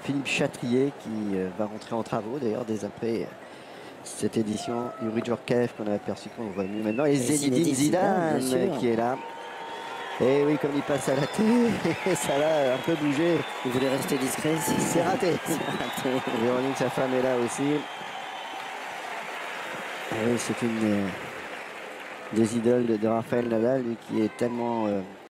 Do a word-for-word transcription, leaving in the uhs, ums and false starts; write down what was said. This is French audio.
Philippe Chatrier qui euh, va rentrer en travaux d'ailleurs dès après cette édition. Yuri Djorkaeff qu'on a aperçu, qu'on voit mieux maintenant. Et Zinedine Zidane, Zidane qui est là. Et oui, comme il passe à la télé, ça l'a un peu bougé. Il voulait rester discret. C'est raté. raté. Véronique, sa femme, est là aussi. Et oui, c'est une euh, des idoles de, de Rafael Nadal, lui qui est tellement... Euh,